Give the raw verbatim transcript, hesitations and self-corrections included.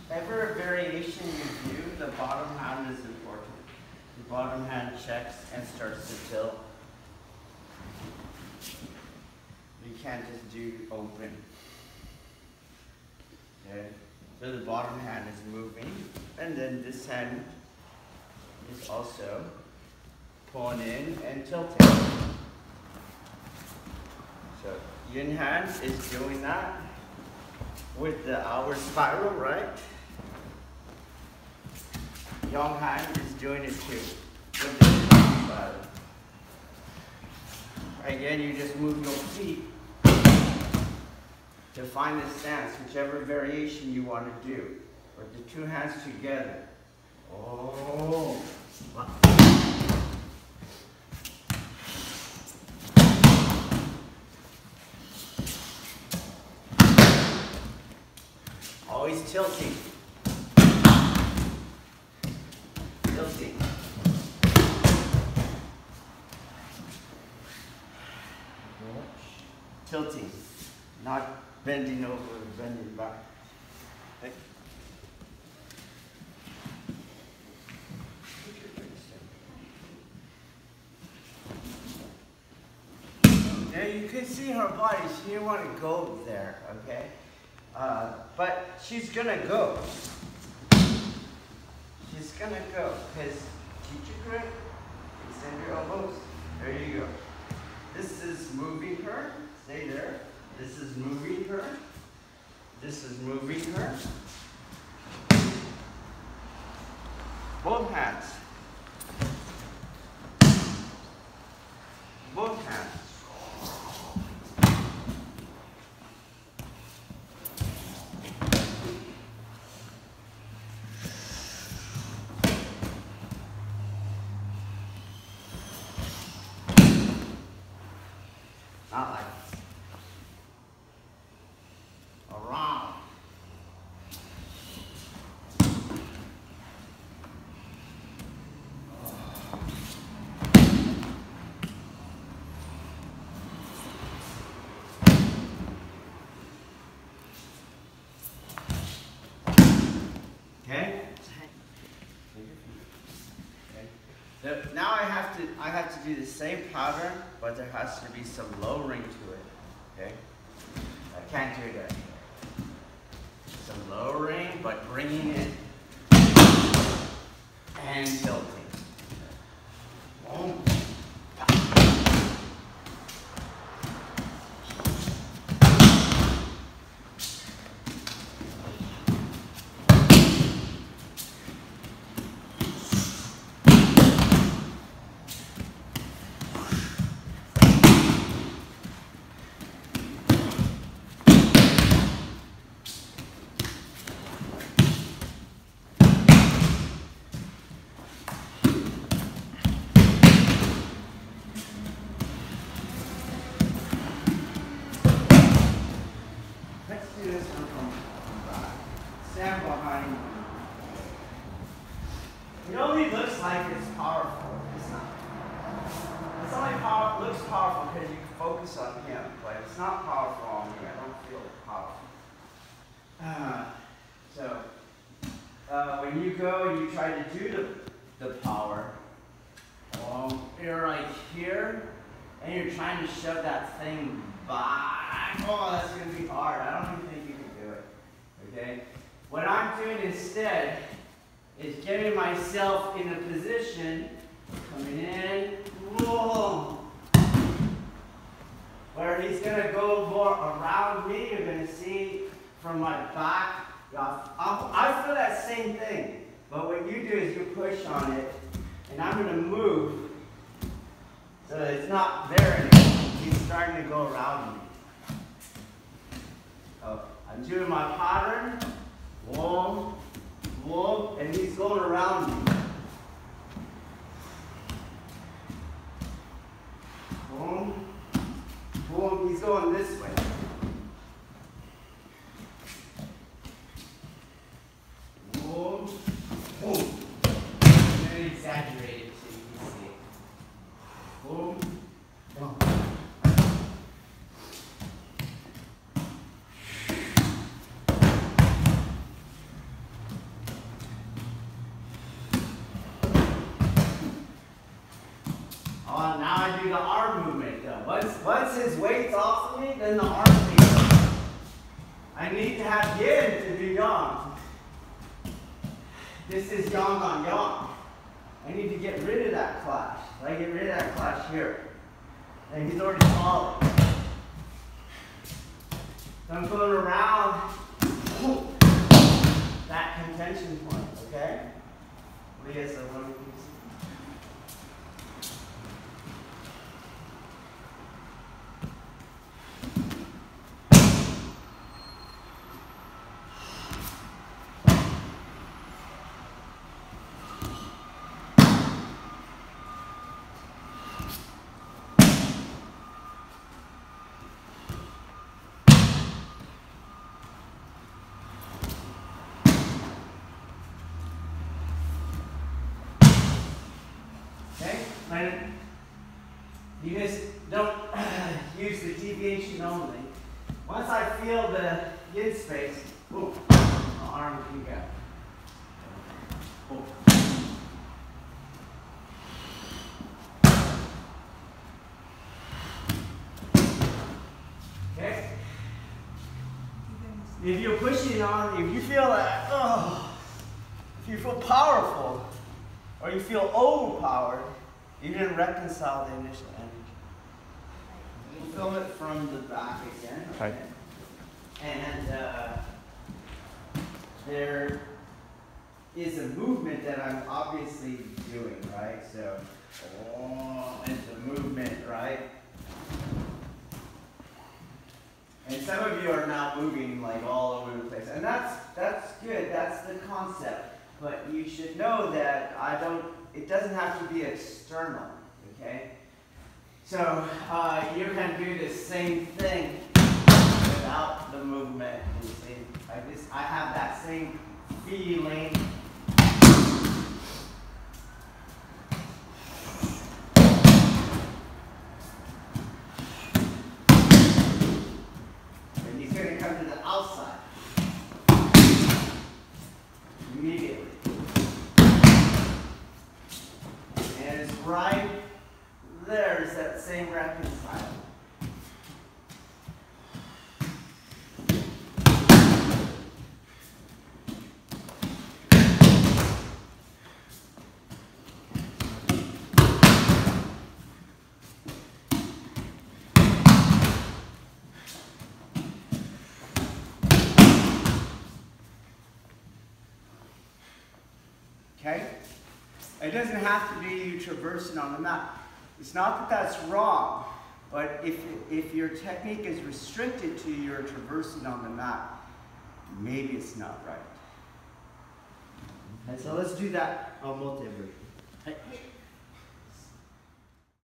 Whatever variation you do, the bottom hand is important. The bottom hand checks and starts to tilt. You can't just do open. Okay? So the bottom hand is moving, and then this hand is also pulling in and tilting. So yin hand is doing that with the hour spiral, right? Yang hand is doing it too with the spiral. Again, you just move your feet to find the stance, whichever variation you want to do. With the two hands together. Oh. Always tilting. Tilting. Tilting. Not bending over, bending back. Okay. Now you can see her body, she didn't want to go there, okay? Uh, but she's gonna go. She's gonna go, because keep your grip, extend your elbows. There you go. This is moving her, stay there. This is moving her. This is moving her. Both hands. Both hands. Not like this. Around. Okay? So now I have to I have to do the same pattern, but there has to be some lowering to it. Okay? I can't do that. Some lowering, but bringing it and tilting. Boom. Stand behind you. It only looks like it's powerful. It's not. It's only power, looks powerful because you can focus on him, but it's not powerful on me. I don't feel it powerful. Uh, so, uh, when you go and you try to do the, the power, um, you're right here, and you're trying to shove that thing back. Oh, that's going to be hard. I don't even think you can do it. Okay? What I'm doing instead is getting myself in a position, coming in, whoa, where he's going to go more around me. You're going to see from my back. I'll, I feel that same thing. But what you do is you push on it, and I'm going to move so that it's not there anymore. He's starting to go around me. So I'm doing my pattern. Whoa, whoa, and he's going around me. Boom, boom, he's going this way. Boom, boom. Very exaggerated so you can see it. Boom, boom. do the arm movement though. Once, once his weight's off of me, then the arm movement. I need to have yin to do yang. This is yang on yang. I need to get rid of that clash. I get rid of that clash here. And he's already solid. So I'm going around that contention point, okay? What do you guys say? What do you say? You just don't use the deviation only. Once I feel the yin space, ooh, my arm can go. Ooh. Okay? If you're pushing on, if you feel that, oh, if you feel powerful, or you feel overpowered, you didn't reconcile the initial energy. We'll film it from the back again. Okay. And uh, there is a movement that I'm obviously doing, right? So, oh, it's a movement, right? And some of you are now moving like all over the place, and that's that's good. That's the concept. But you should know that I don't. It doesn't have to be external, okay? So uh, you can do the same thing without the movement. You see, I just I have that same feeling. And he's going to come to the outside immediately. And it's right there is that same reconcile. Okay? It doesn't have to be you traversing on the mat. It's not that that's wrong, but if, if your technique is restricted to your traversing on the mat, maybe it's not right. And so let's do that on multi-version.